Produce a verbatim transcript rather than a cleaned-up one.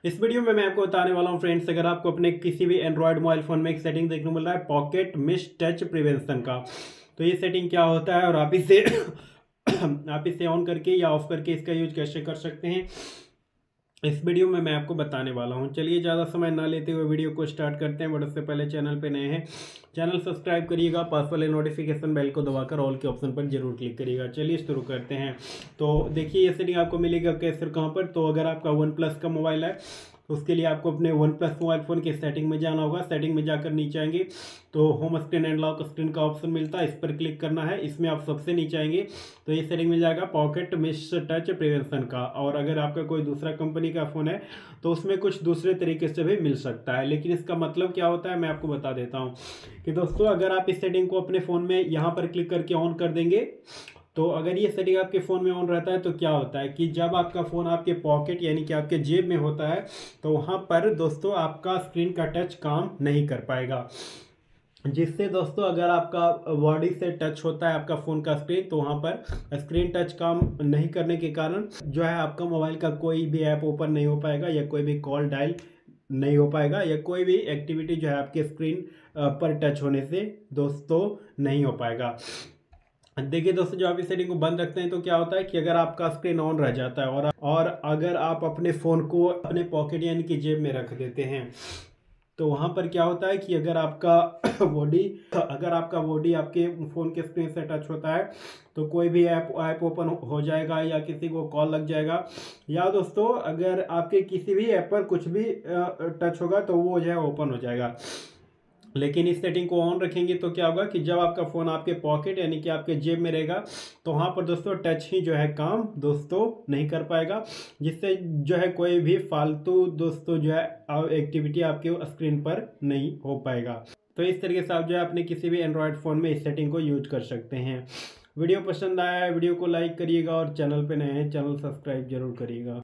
इस वीडियो में मैं आपको बताने वाला हूं फ्रेंड्स, अगर आपको अपने किसी भी एंड्रॉयड मोबाइल फोन में एक सेटिंग देखने को मिल रहा है पॉकेट मिस टच प्रिवेंशन का, तो ये सेटिंग क्या होता है और आप इसे आप इसे ऑन करके या ऑफ करके इसका यूज कैसे कर सकते हैं इस वीडियो में मैं आपको बताने वाला हूं। चलिए ज़्यादा समय ना लेते हुए वीडियो को स्टार्ट करते हैं। बट उससे पहले चैनल पे नए हैं, चैनल सब्सक्राइब करिएगा, पास वाले नोटिफिकेशन बेल को दबाकर ऑल के ऑप्शन पर जरूर क्लिक करिएगा। चलिए शुरू करते हैं। तो देखिए ये सेटिंग आपको मिलेगा कैसे, कहाँ पर, तो अगर आपका वन प्लस का मोबाइल है तो उसके लिए आपको अपने वन प्लस मोबाइल फ़ोन की सेटिंग में जाना होगा। सेटिंग में जाकर नीचे आएंगे तो home screen and lock screen का ऑप्शन मिलता है, इस पर क्लिक करना है। इसमें आप सबसे नीचे आएंगे तो ये सेटिंग मिल जाएगा पॉकेट मिस टच प्रिवेंशन का। और अगर आपका कोई दूसरा कंपनी का फ़ोन है तो उसमें कुछ दूसरे तरीके से भी मिल सकता है, लेकिन इसका मतलब क्या होता है मैं आपको बता देता हूँ कि दोस्तों अगर आप इस सेटिंग को अपने फ़ोन में यहाँ पर क्लिक करके ऑन कर देंगे तो अगर ये सेटिंग आपके फ़ोन में ऑन रहता है तो क्या होता है कि जब आपका फ़ोन आपके पॉकेट यानी कि आपके जेब में होता है तो वहाँ पर दोस्तों आपका स्क्रीन का टच काम नहीं कर पाएगा, जिससे दोस्तों अगर आपका बॉडी से टच होता है आपका फ़ोन का स्क्रीन तो वहाँ पर स्क्रीन टच काम नहीं करने के कारण जो है आपका मोबाइल का कोई भी ऐप ओपन नहीं हो पाएगा या कोई भी कॉल डायल नहीं हो पाएगा या कोई भी एक्टिविटी जो है आपके स्क्रीन पर टच होने से दोस्तों नहीं हो पाएगा। देखिए दोस्तों जब आप इस सेटिंग को बंद रखते हैं तो क्या होता है कि अगर आपका स्क्रीन ऑन रह जाता है और और अगर आप अपने फ़ोन को अपने पॉकेट यानी कि जेब में रख देते हैं तो वहाँ पर क्या होता है कि अगर आपका बॉडी अगर आपका बॉडी आपके फ़ोन के स्क्रीन से टच होता है तो कोई भी ऐप ऐप ओपन हो जाएगा या किसी को कॉल लग जाएगा, या दोस्तों अगर आपके किसी भी ऐप पर कुछ भी टच होगा तो वो जो है ओपन हो जाएगा। लेकिन इस सेटिंग को ऑन रखेंगे तो क्या होगा कि जब आपका फ़ोन आपके पॉकेट यानी कि आपके जेब में रहेगा तो वहाँ पर दोस्तों टच ही जो है काम दोस्तों नहीं कर पाएगा, जिससे जो है कोई भी फालतू दोस्तों जो है एक्टिविटी आपके स्क्रीन पर नहीं हो पाएगा। तो इस तरीके से आप जो है अपने किसी भी एंड्रॉयड फ़ोन में इस सेटिंग को यूज कर सकते हैं। वीडियो पसंद आया है वीडियो को लाइक करिएगा और चैनल पर नए हैं चैनल सब्सक्राइब जरूर करिएगा।